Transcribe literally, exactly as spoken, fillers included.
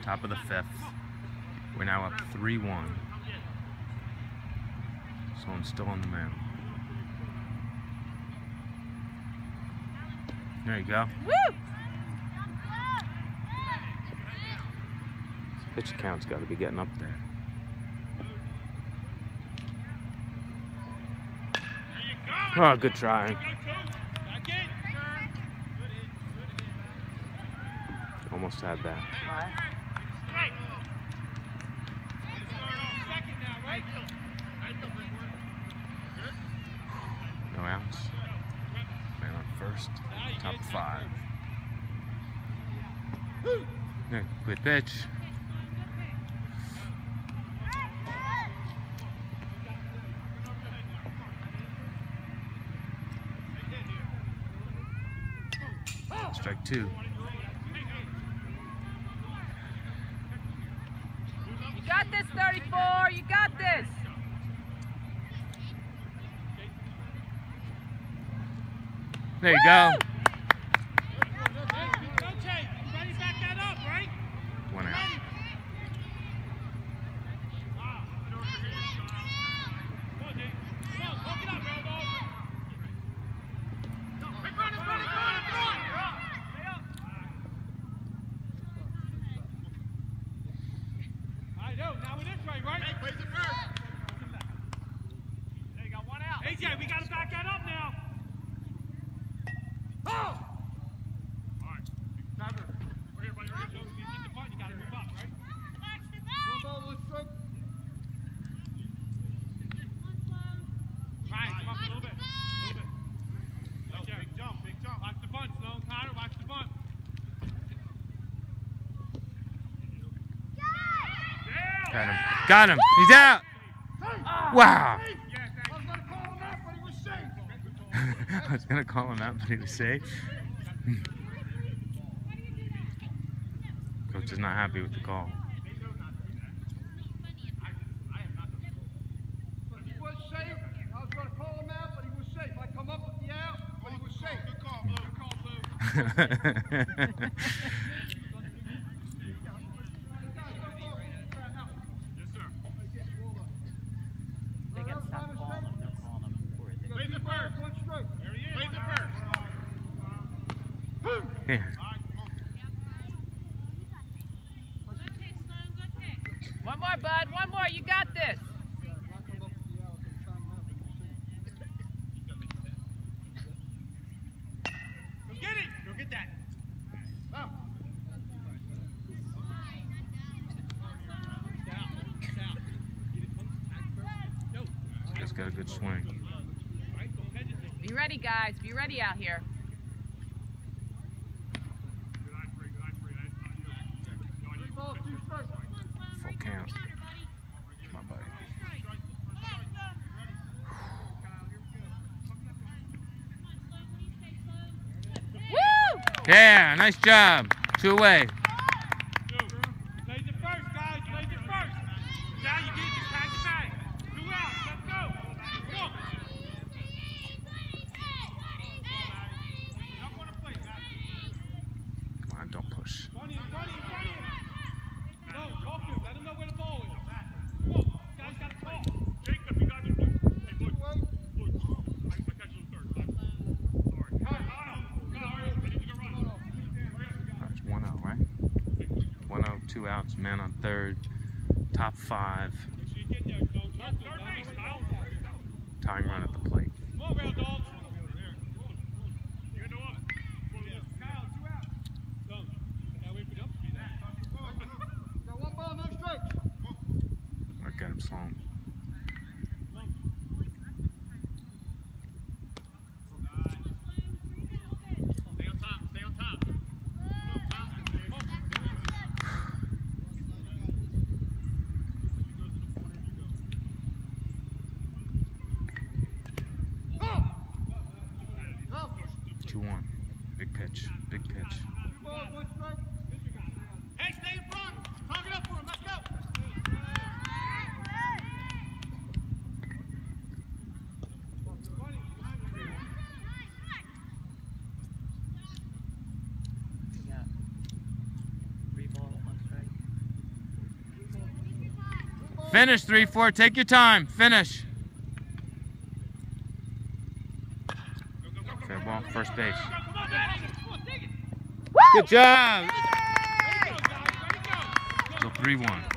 Top of the fifth. We're now up three one. So I'm still on the mound. There you go. Woo! Pitch count's got to be getting up there. Oh, good try. Almost had that. No outs. Man on first. Top five. Yeah, good pitch. Strike two. You got this, thirty-four. You got this. There you go. One out. A J, we got to back that up now. Oh! All right. Trevor, we're here, buddy. We're here. You get the punt, you got to move up, right? One ball, one stroke. Ryan, come up a little bit. A little bit. No, big jump, big jump. Watch the bunt, Sloan. Connor, watch the bunt. Got him. Got him. He's out. Wow. I was gonna call him out, but he was safe. Coach is not happy with the call. He was safe. I was gonna call him out, but he was safe. I come up with the out, but he was safe. Good call, Blue. Good call, Blue. Yeah. One more, bud. One more. You got this. Go get it. Go get that. Oh. He's got a good swing. Be ready, guys. Be ready out here. Full count. My buddy. Woo! Yeah, nice job. Two away. Play the first, guys. Play the first. Now you get this pack the bag. Two outs. Let's go. Come on. Not one to play, Matt. Come on, don't push. Funny, funny, funny. No, talk to him. Let him know where the ball is. Come on. This guy's got to talk. Jacob, you got this. Hey, look. Look. I, I got you the third. Sorry. Cut. Cut. Hurry up. I need to go run. That's one out, right? One out, two outs, man on third. Top five. Make sure you get there, Stone. Third base, Kyle. Tying run at the plate. Come on, Rail Dogs. You're going to up. Kyle, two outs. Stone. Gotta wait for the up to be that. Got one ball, no strikes. I got him slowing. Stay on top. Stay on top. two one. Big pitch. Big pitch. Two balls, one strike. Hey, stay in front. Talk it up for him. Let's go. You got three ball, one strike. Finish, three four. Take your time. Finish. Fair ball, first base. Good job. So three one.